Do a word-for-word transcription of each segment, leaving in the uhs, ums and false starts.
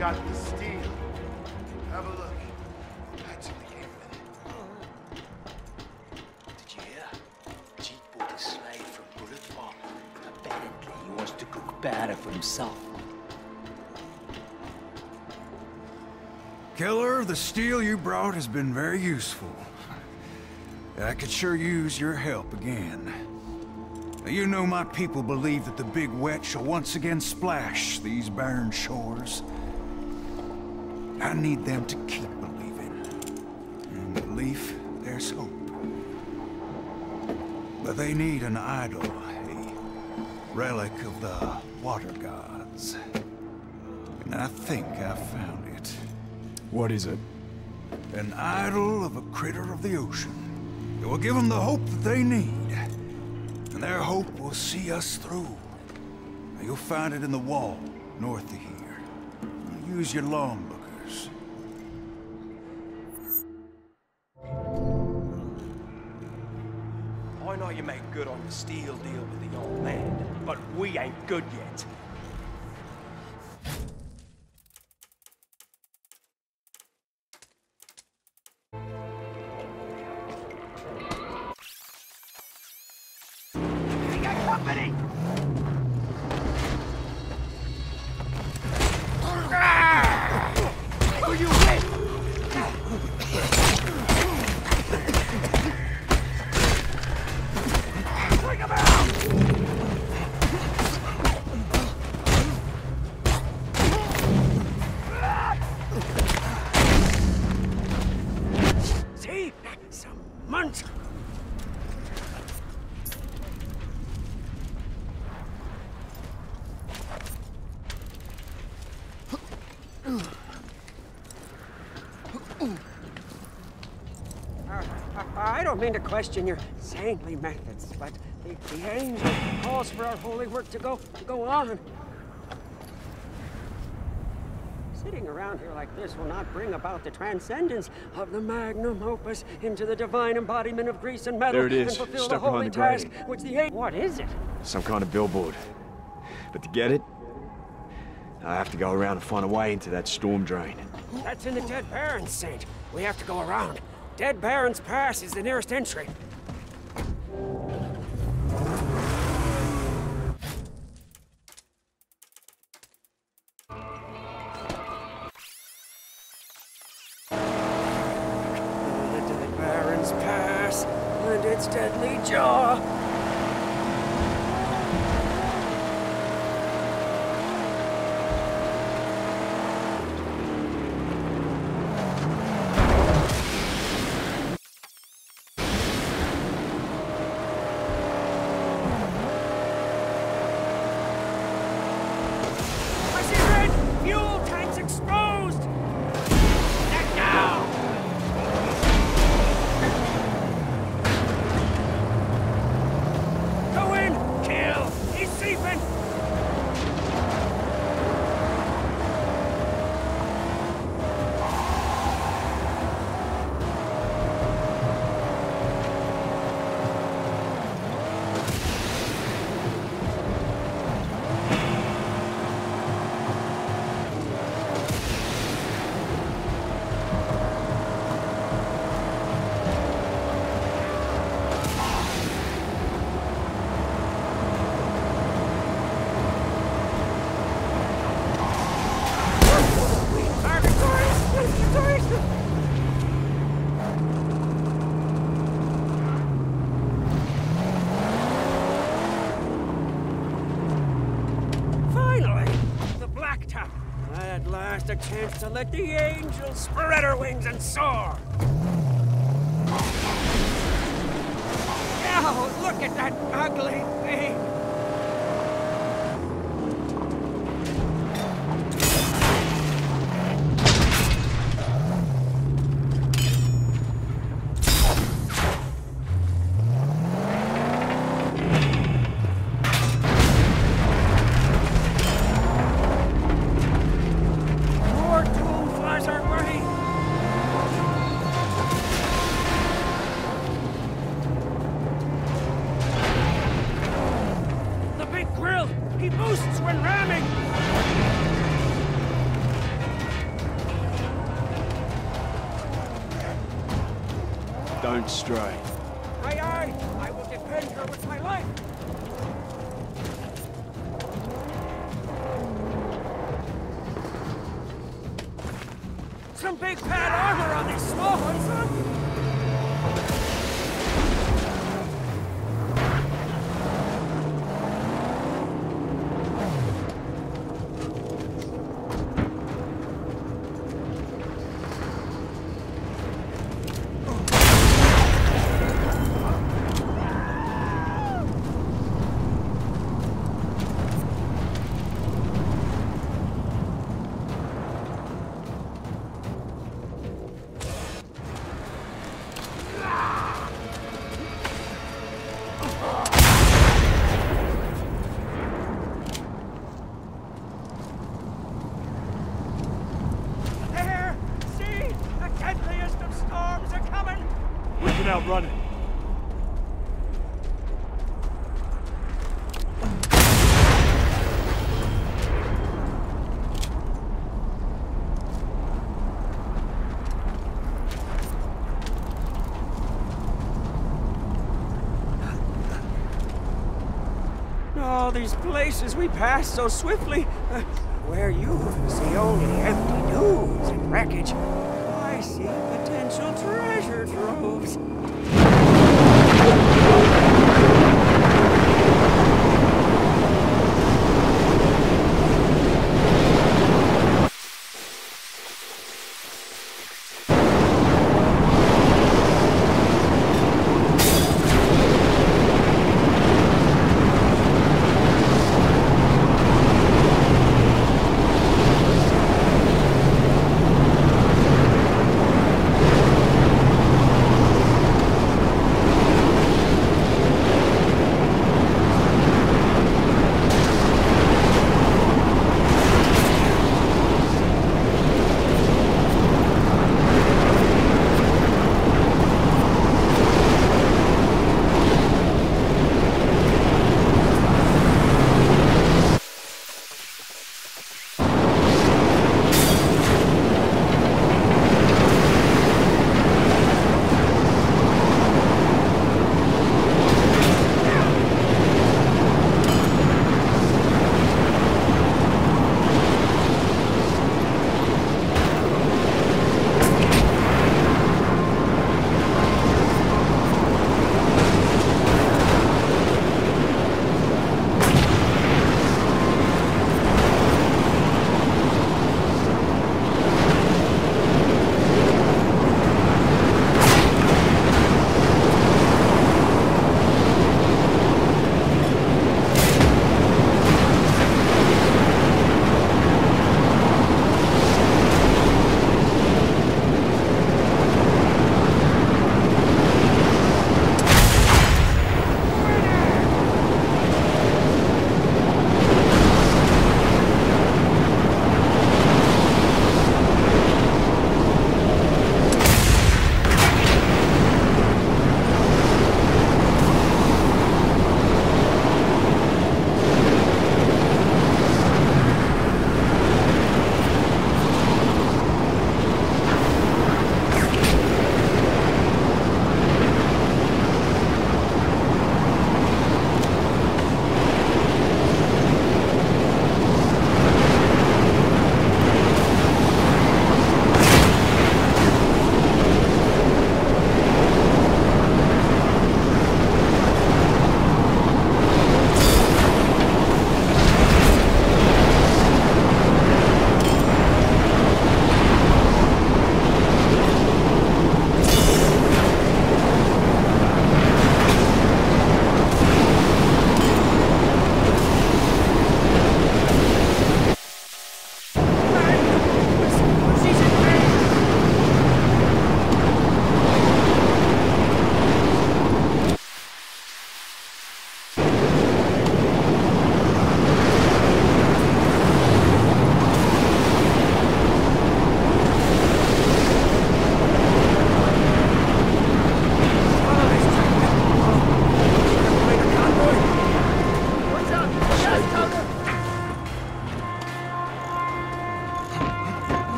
got the steel. Have a look. That's in the game with it. Did you hear? Jeet bought a slave from Bullet Pop. Apparently he wants to cook batter for himself. Killer, the steel you brought has been very useful. I could sure use your help again. You know my people believe that the big wet shall once again splash these barren shores. I need them to keep believing. In belief, there's hope. But they need an idol, a relic of the water gods. And I think I found it. What is it? An idol of a critter of the ocean. It will give them the hope that they need. And their hope will see us through. You'll find it in the wall, north of here. Use your longlookers. I know you made good on the steel deal with the old man, but we ain't good yet. Company! Will you win? Bring him out! See? Some munch! I don't mean to question your saintly methods, but the, the angel calls for our holy work to go to go on. Sitting around here like this will not bring about the transcendence of the magnum opus into the divine embodiment of grease and metal. There it is, and fulfill stuck the holy behind the task grating. which the angel... What is it? Some kind of billboard. But to get it, I have to go around and find a way into that storm drain. That's in the Dead Barrens, Saint. We have to go around. Dead Barrens Pass is the nearest entry. The Dead Barrens Pass and its deadly jaw. A chance to let the angels spread her wings and soar. Now, look at that ugly thing. don't stray. Aye, aye! I will defend her with my life! Some big bad armor on these small ones, huh? Outrun it. All these places we pass so swiftly, uh, where you see only empty dunes and wreckage, I see potential treasure troves.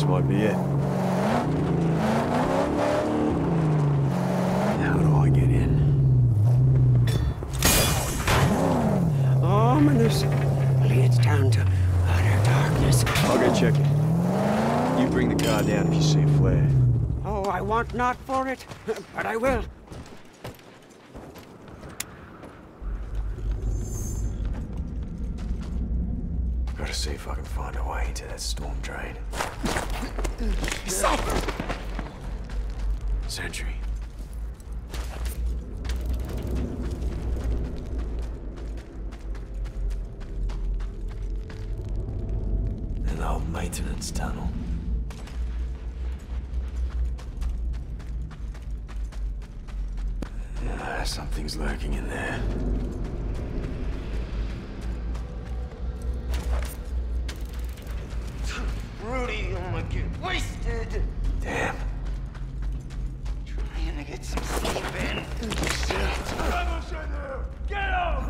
might be it. How do I get in? Ominous. Leads down to utter darkness. I'll go check it. You bring the car down if you see a flare. Oh, I want not for it, but I will. Gotta see if I can find a way into that storm drain. Sentry. An old maintenance tunnel. Ah, something's lurking in there. Rudy, I'm gonna get wasted. Damn. Trying to get some sleep in. Rebels in there! Get out!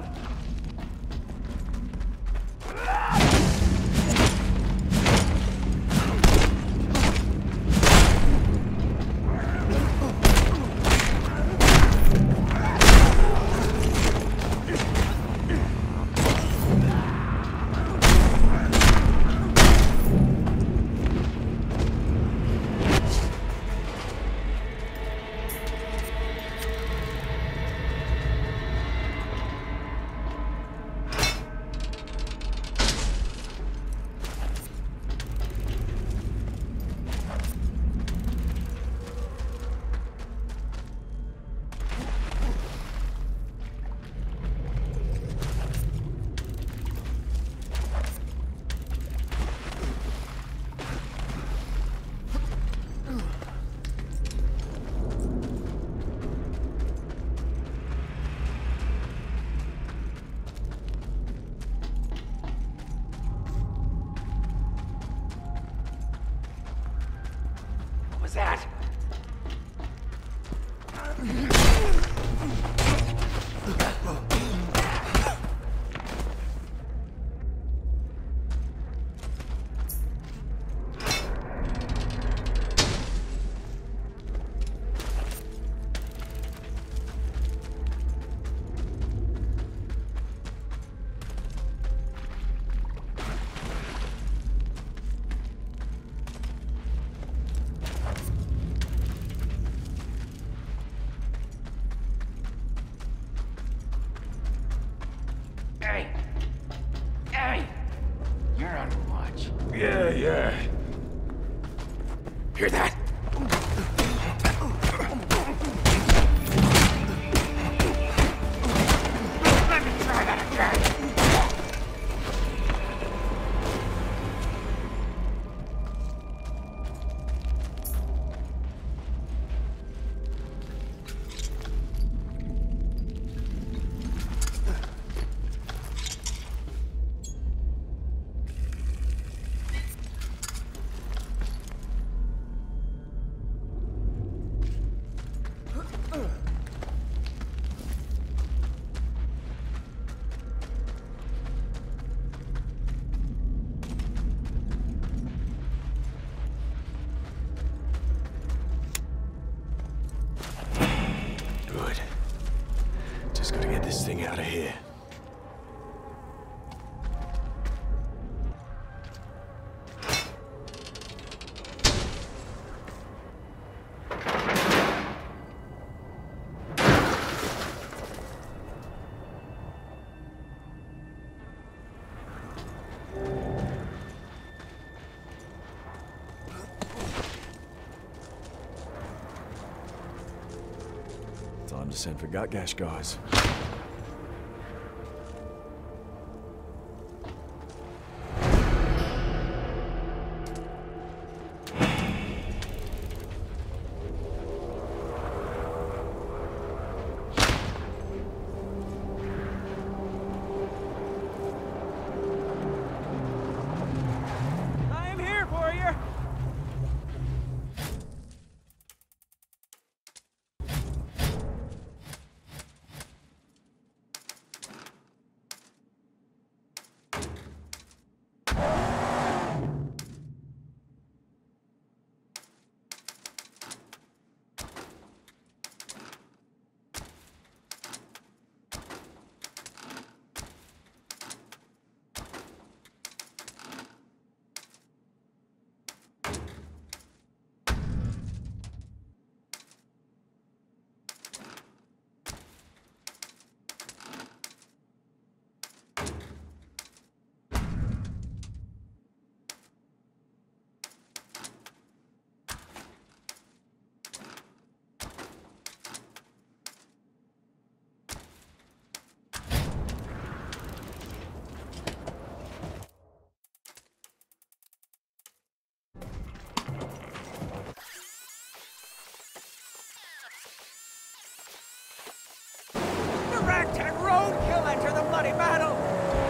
What was that? Hey! Hey! You're on watch. Yeah, yeah. Hear that? Let me try that again! Good. Just gotta get this thing out of here. Time to send for Gutgash, guys. I'm here for you. bloody battle!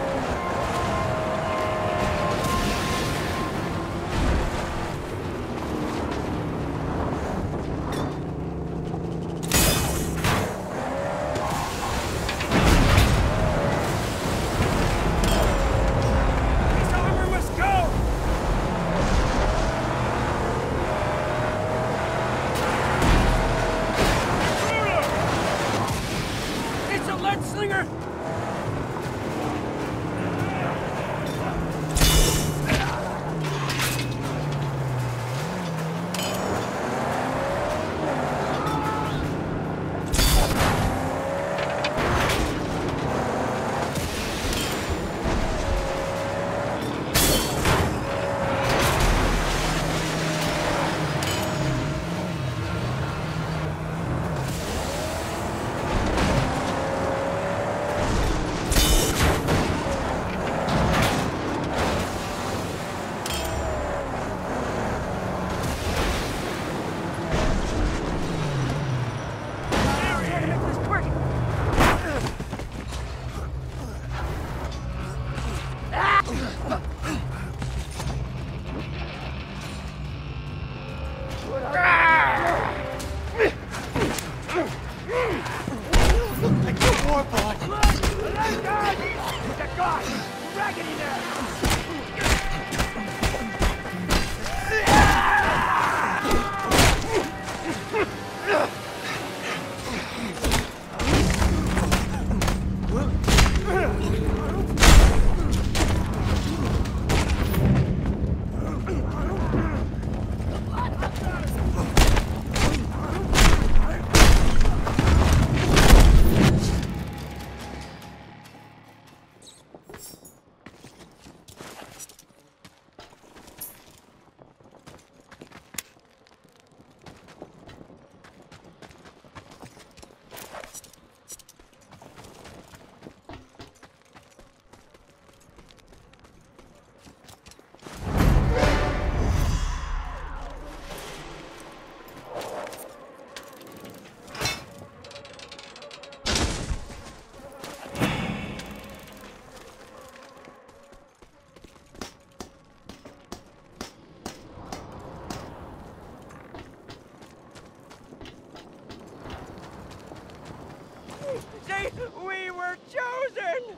We were chosen!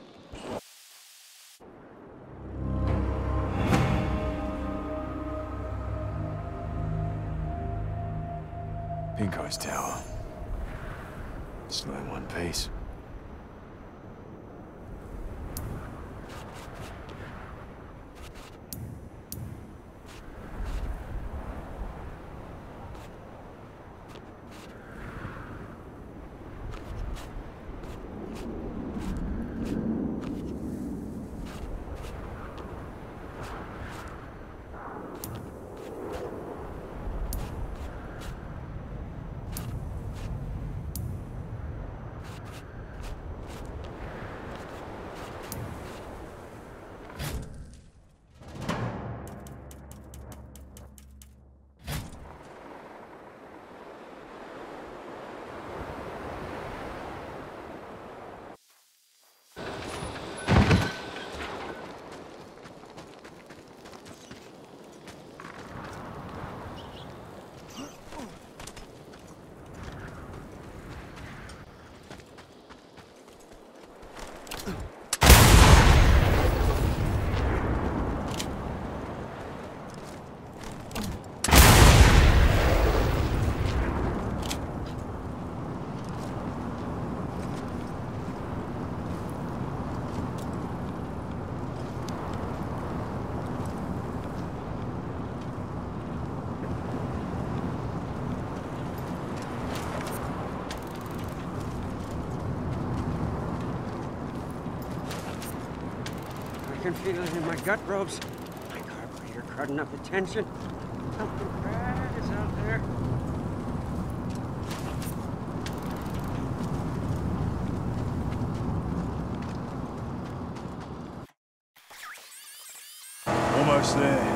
Pink Eye's tower. Still in one piece. I can feel it in my gut ropes. My carburetor cutting up the tension. Something bad is out there. Almost there.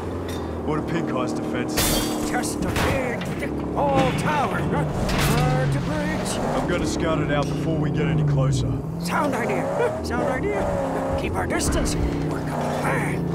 What are Pink Eye's defenses? Just a big, thick wall tower. Not hard a bridge. I'm gonna scout it out before we get any closer. Sound idea. Sound idea. Keep our distance. Work up a plan.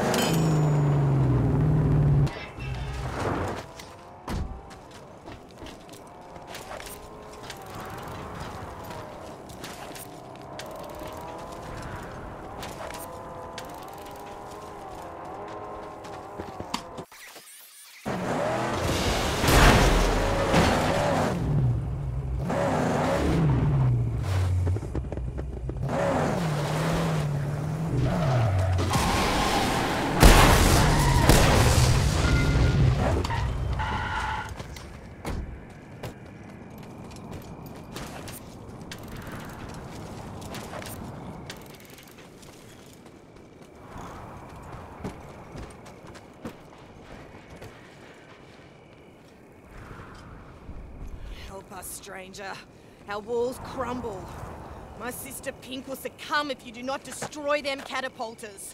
Help us, stranger. Our walls crumble. My sister Pink will succumb if you do not destroy them catapulters.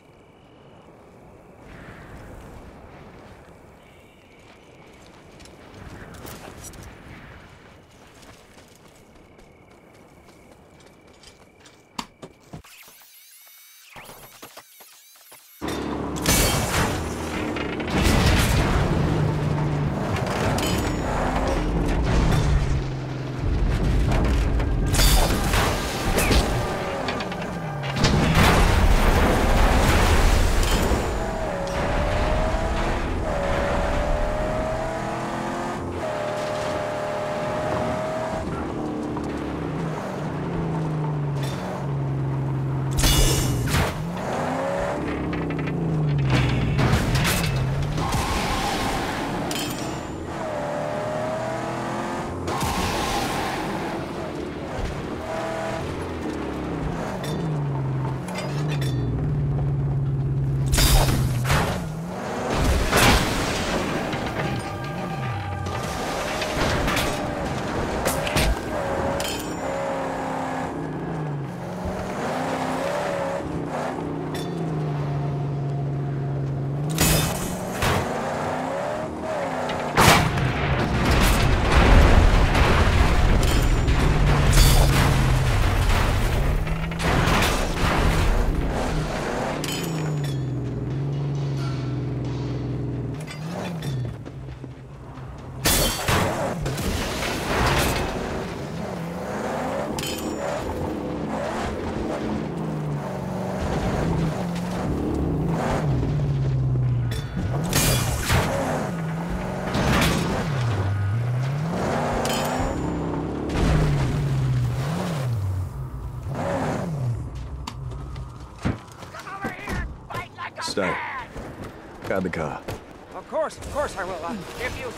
Stay. Guard the car. Of course, of course I will. Uh, if you...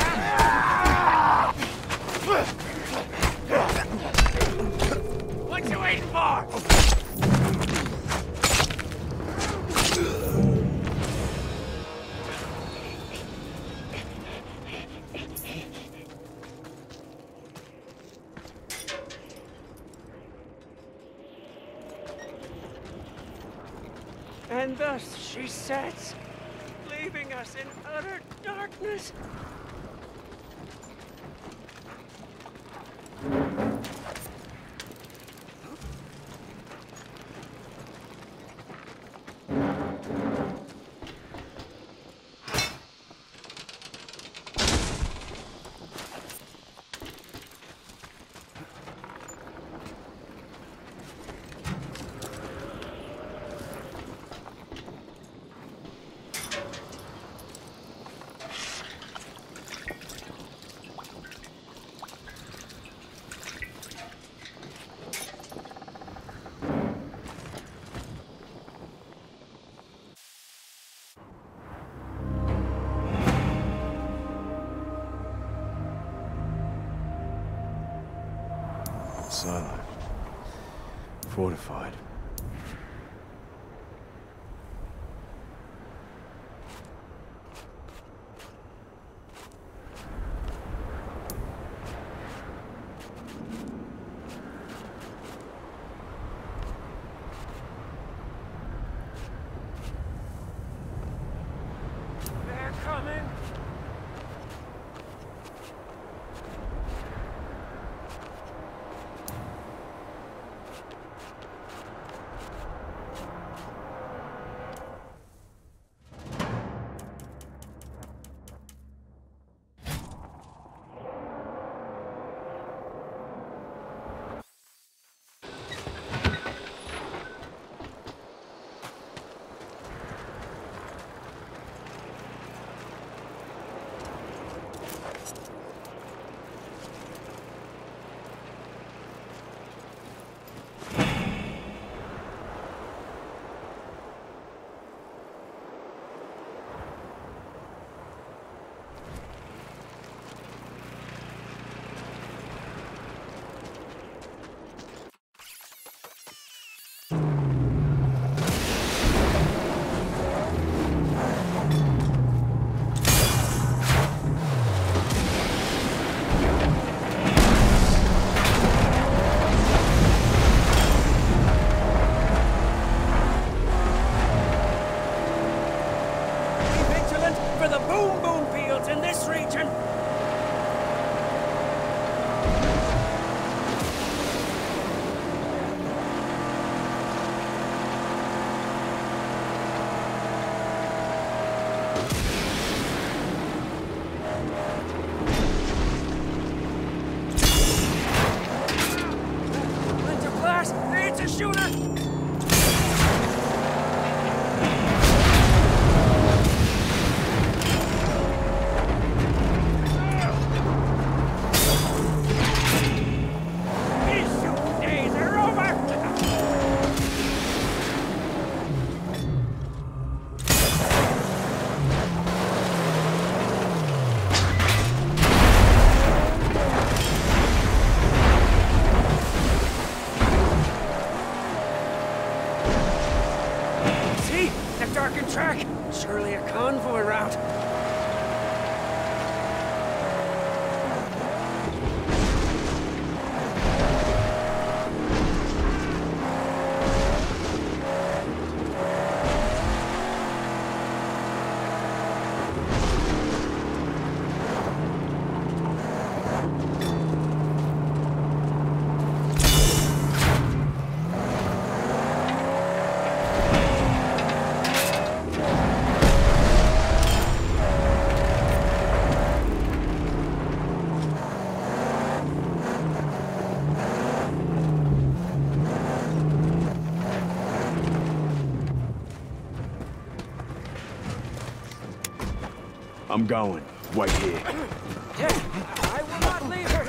What you waiting for? And thus she sets, leaving us in utter darkness. Silent. Fortified. They're coming. for the boom boom fields in this region. I'm going. Wait here. Yeah, I will not leave her.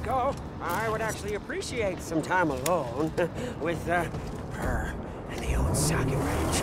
go. I would actually appreciate some time alone with uh, her and the old socket wrench.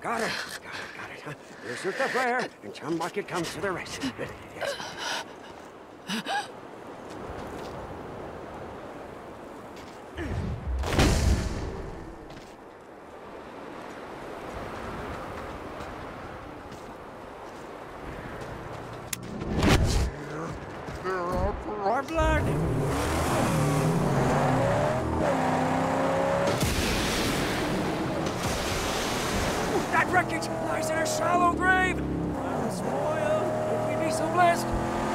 Got it, got it, got it. Huh? You shoot the flare, and chum bucket comes to the rescue. Yes. Our blood! That wreckage lies in a shallow grave! Unspoiled, if we be so blessed.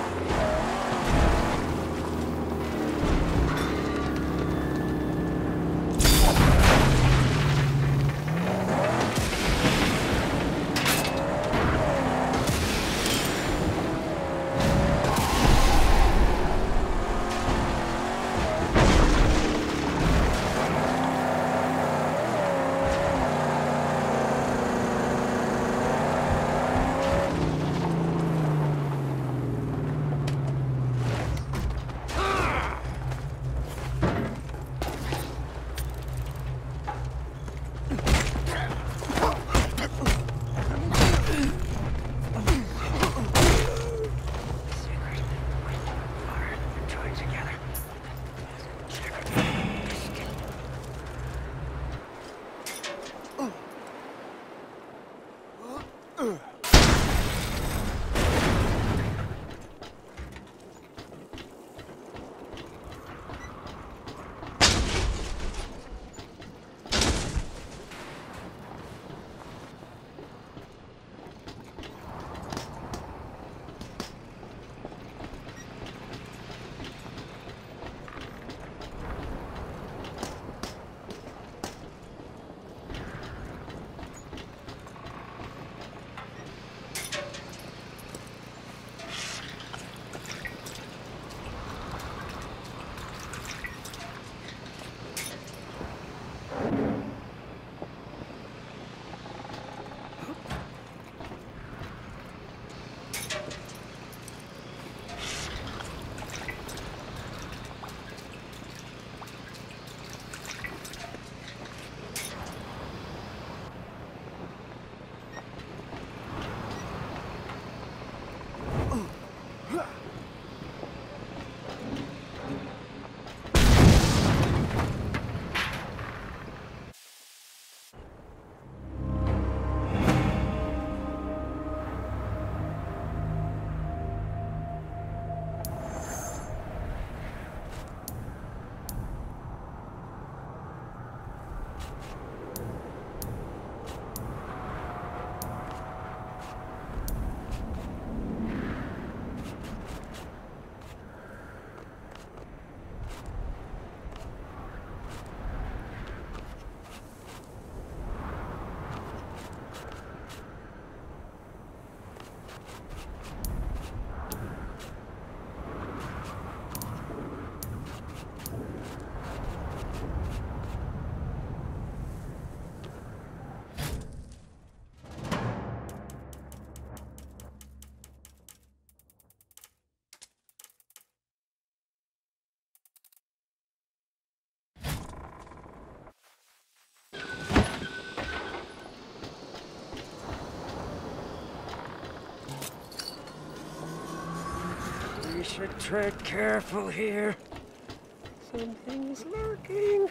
We should tread careful here. Something's lurking.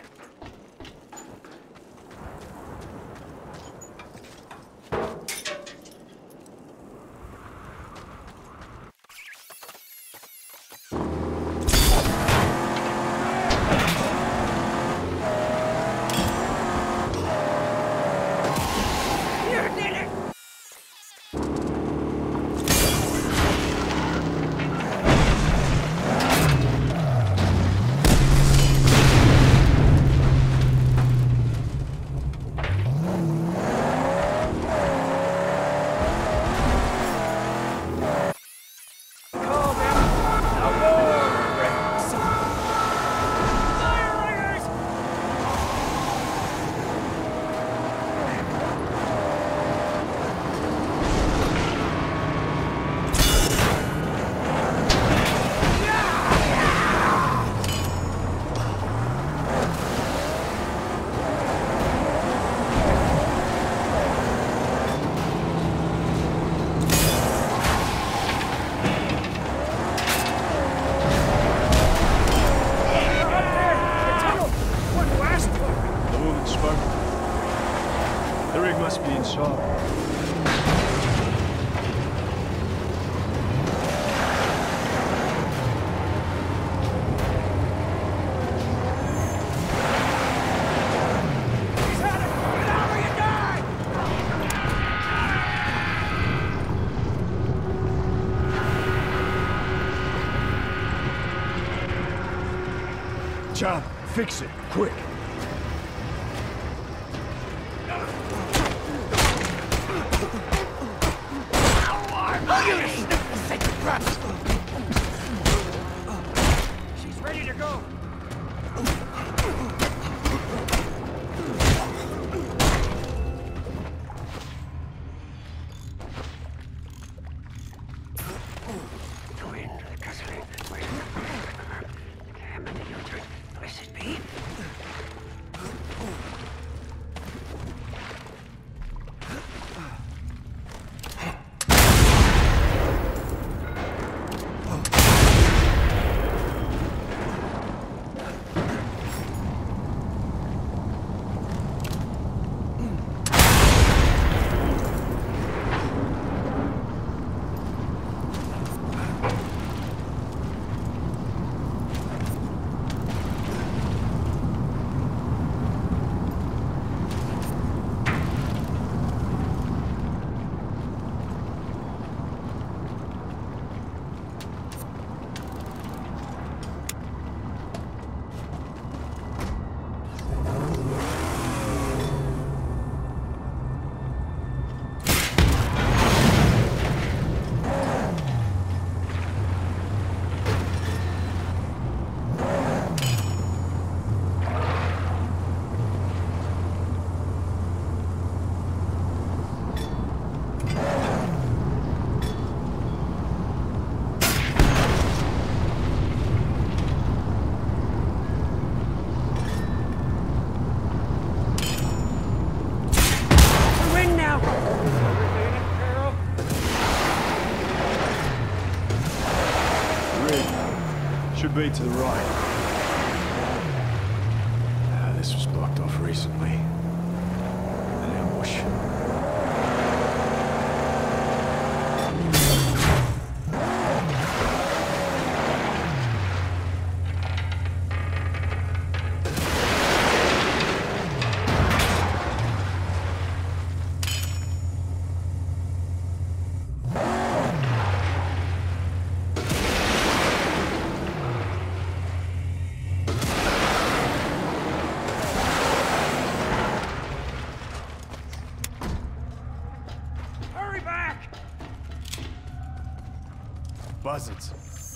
be inside. John, fix it, quick. She's ready to go. Should be to the right. Ah, this was blocked off recently. An ambush. Buzzards.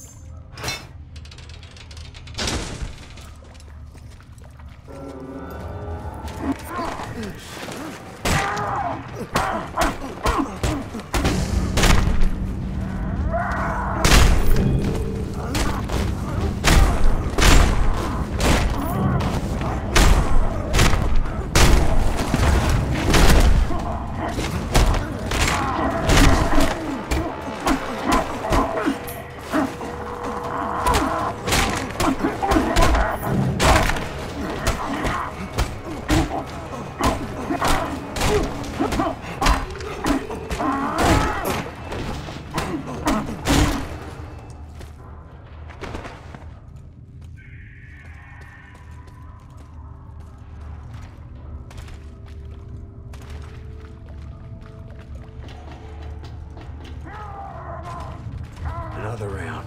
Another round.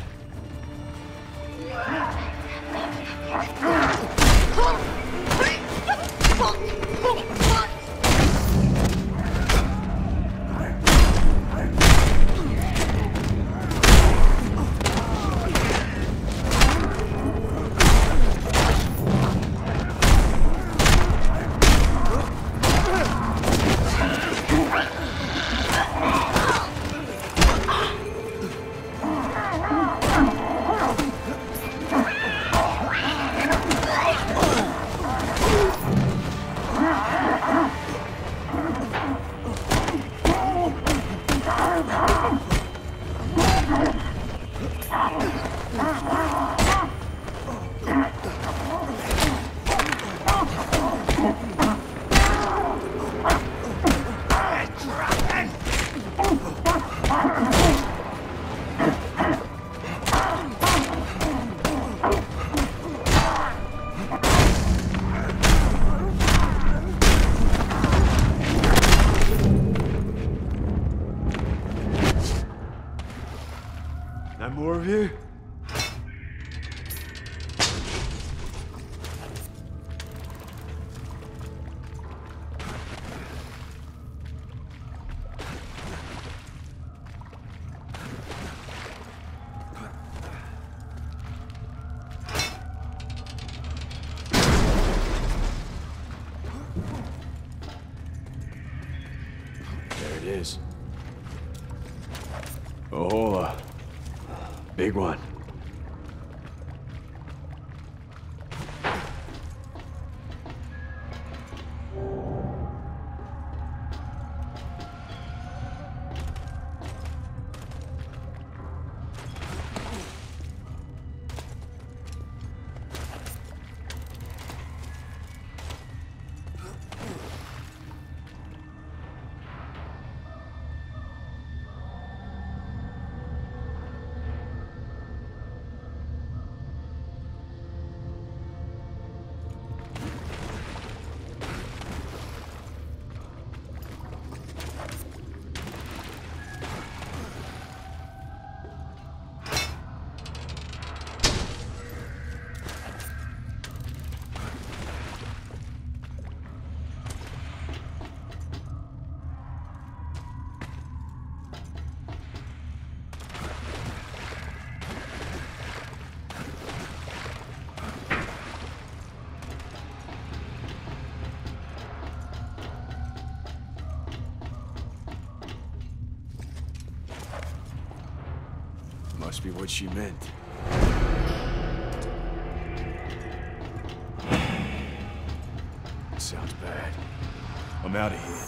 is. A hola. Big one. Must be what she meant. Sounds bad. I'm out of here.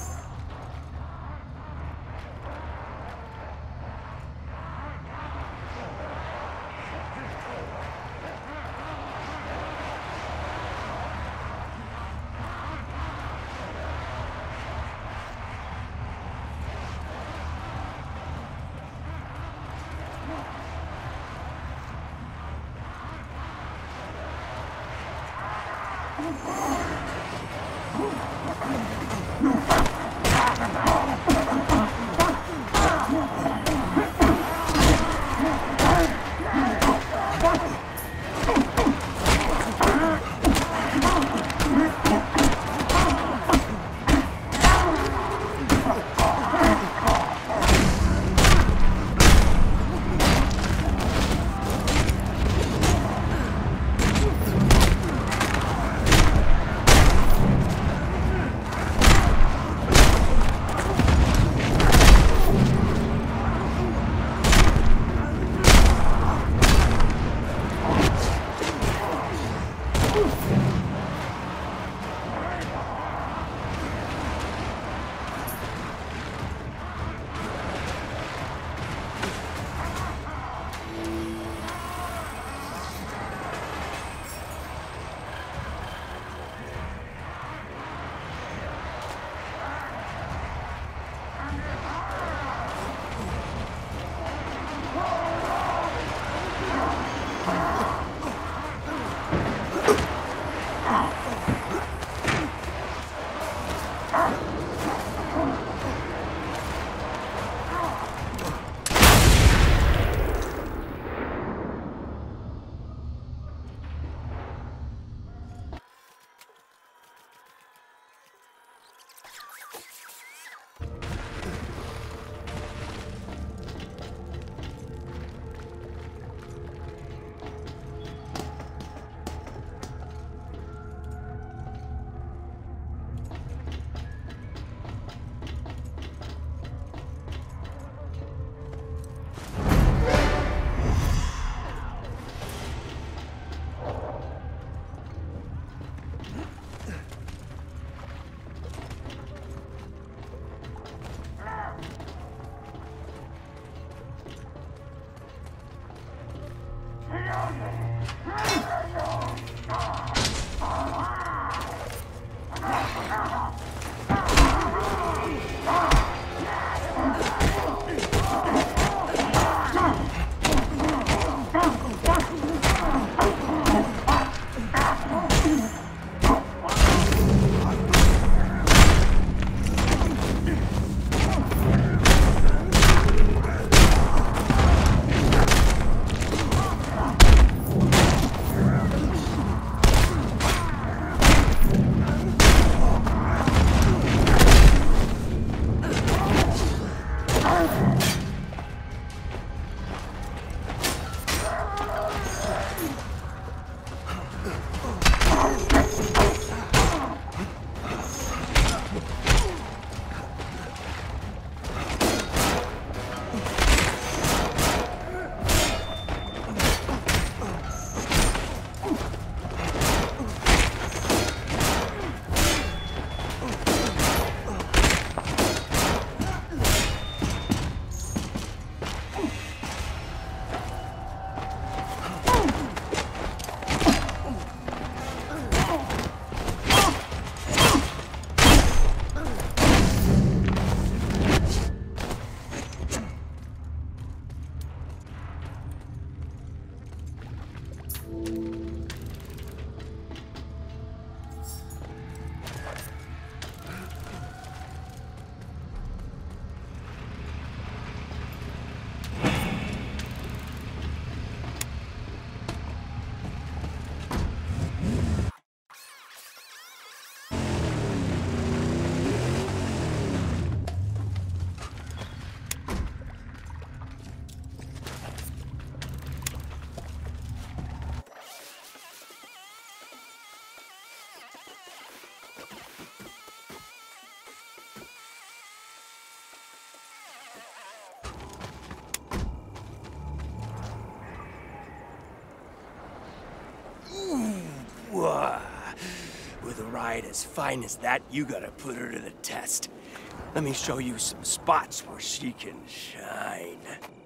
the ride as fine as that, you gotta put her to the test. Let me show you some spots where she can shine.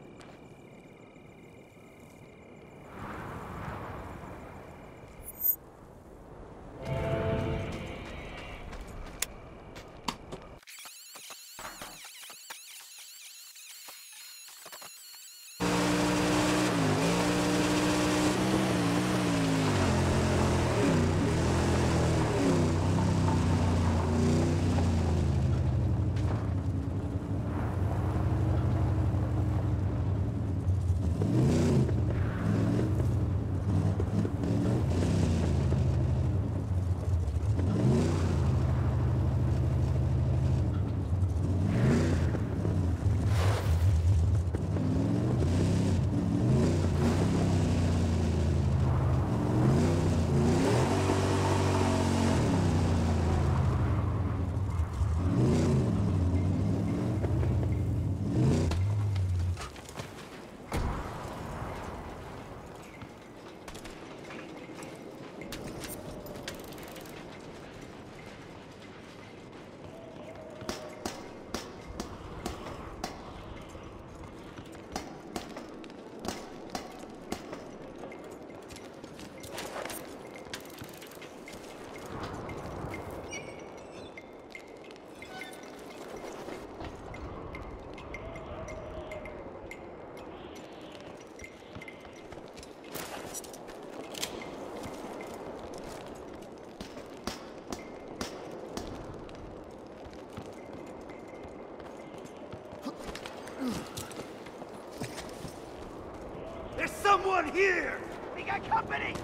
There's someone here! We got company!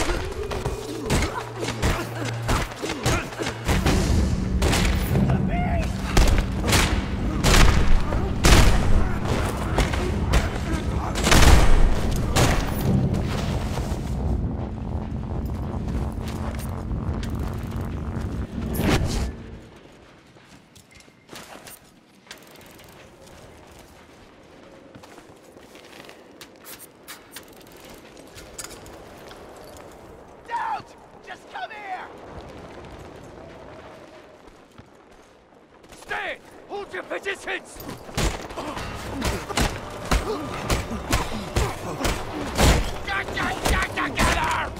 Hold your positions! Get, get, get together!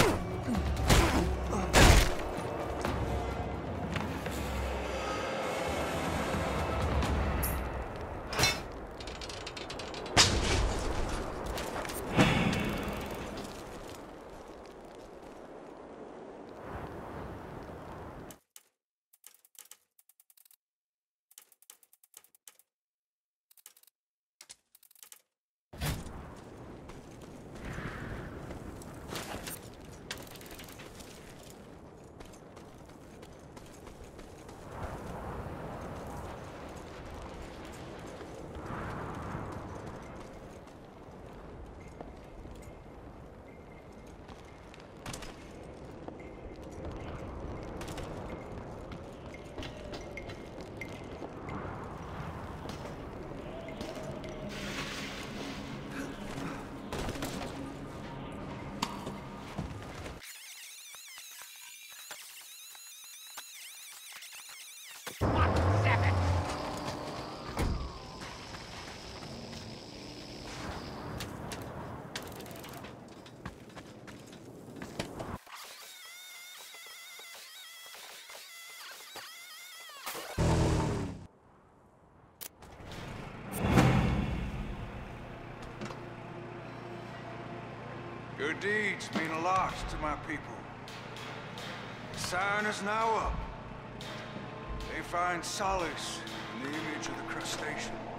Good deeds mean a lot to my people. The sign is now up. They find solace in the image of the crustacean.